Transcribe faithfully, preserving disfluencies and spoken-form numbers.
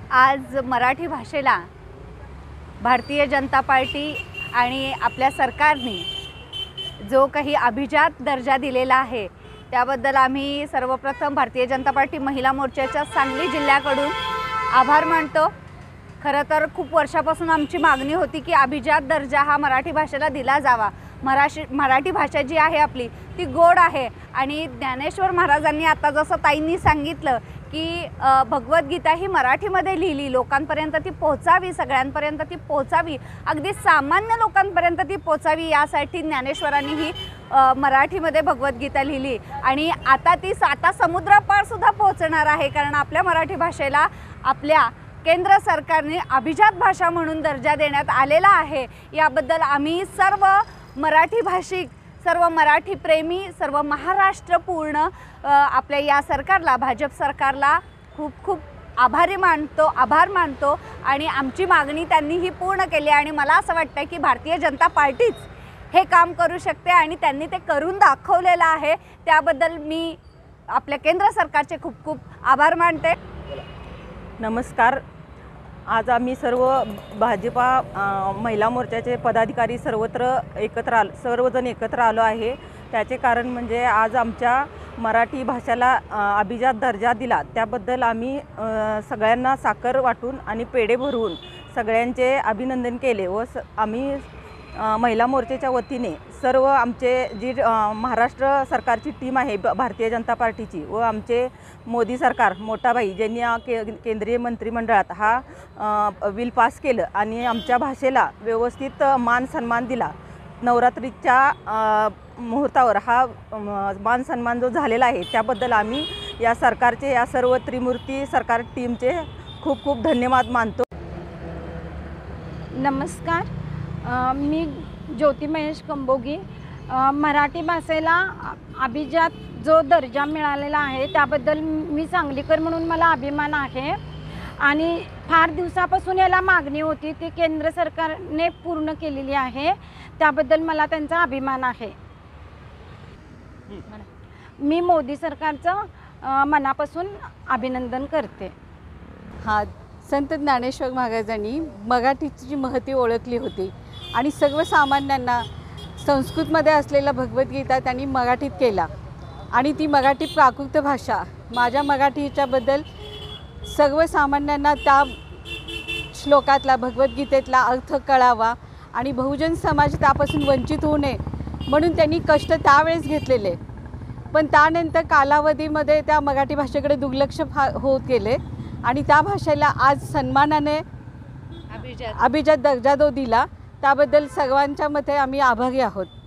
आज मराठी भाषेला भारतीय जनता पार्टी आणि आपल्या सरकारने जो काही अभिजात दर्जा दिलेला आहे त्याबद्दल आम्ही सर्वप्रथम भारतीय जनता पार्टी महिला मोर्चाच्या सांगली जिल्ह्याकडून आभार मानतो। खरं तर खूप वर्षापासून आमची मागणी होती की अभिजात दर्जा हा मराठी भाषेला दिला जावा। मराठी मराठी भाषा जी आहे आपली ती गोड आहे आणि ज्ञानेश्वर महाराजांनी आता जसं ताईंनी सांगितलं की भगवद्गीता ही मराठीमध्ये लिहिली, लोकांपर्यंत ती पोहोचावी, सगळ्यांपर्यंत ती पोहोचावी, अगदी सामान्य लोकांपर्यंत ती पोहोचावी यासाठी ज्ञानेश्वरांनी ही मराठीमध्ये भगवद्गीता लिहिली आणि आता ती आता समुद्रापार सुद्धा पोहोचणार आहे, कारण आपल्या मराठी भाषेला आपल्या केंद्र सरकारने अभिजात भाषा म्हणून दर्जा देण्यात आलेला आहे। याबद्दल आम्ही सर्व मराठी भाषिक, सर्व मराठी प्रेमी, सर्व महाराष्ट्र पूर्ण आपल्या या सरकारला, भाजप सरकारला खूप खूप आभारी मानतो आभार मानतो आणि आमची मागणी त्यांनी ही पूर्ण केली आणि मला असं वाटतं की भारतीय जनता पार्टीच हे काम करू शकते आणि त्यांनी ते करून दाखवलेलं आहे। त्याबद्दल मी आपल्या केंद्र सरकारचे खूप खूप आभार मानते। नमस्कार। आज आम्ही सर्व भाजपा महिला मोर्चाचे पदाधिकारी सर्वत्र एकत्र आलो सर्वजण एकत्र आलो आहे। त्याचे कारण म्हणजे आज आमच्या मराठी भाषेला अभिजात दर्जा दिला त्याबद्दल आम्ही सगळ्यांना साखर वाटून आणि पेढे भरवून सगळ्यांचे अभिनंदन केले व आम्ही महिला मोर्चाच्या वतीने सर्व आमचे जी महाराष्ट्र सरकारची टीम आहे भारतीय जनता पार्टीची व आमचे मोदी सरकार मोठाबाई ज्यांनी के केंद्रीय मंत्रिमंडळात हा बिल पास केलं आणि आमच्या भाषेला व्यवस्थित मान सन्मान दिला, नवरात्रीच्या मुहूर्तावर हा मान सन्मान जो झालेला आहे त्याबद्दल आम्ही या सरकारचे, या सर्व त्रिमूर्ती सरकार टीमचे खूप खूप धन्यवाद मानतो। नमस्कार, मी ज्योती महेश कंबोगी। मराठी भाषेला अभिजात जो दर्जा मिळालेला आहे त्याबद्दल मी सांगलीकर म्हणून मला अभिमान आहे आणि फार दिवसापासून याला मागणी होती, ती केंद्र सरकारने पूर्ण केलेली आहे, त्याबद्दल मला त्यांचा अभिमान आहे। मी मोदी सरकारचं मनापासून अभिनंदन करते। हा संत ज्ञानेश्वर महाराजांनी मराठीची जी महती ओळखली होती आणि सर्वसामान्यांना संस्कृतमध्ये असलेला भगवद्गीता त्यांनी मराठीत केला आणि ती मराठी प्राकृत भाषा माझ्या मराठीच्याबद्दल सर्वसामान्यांना त्या श्लोकातला भगवद्गीतेतला अर्थ कळावा आणि बहुजन समाज त्यापासून वंचित होऊ नये म्हणून त्यांनी कष्ट त्यावेळेस घेतलेले, पण त्यानंतर कालावधीमध्ये त्या मराठी भाषेकडे दुर्लक्ष होत गेले आणि त्या भाषेला आज सन्मानाने अभिजात अभिजात दर्जा जो दिला त्याबद्दल सर्वांच्या मते आम्ही आभारी आहोत।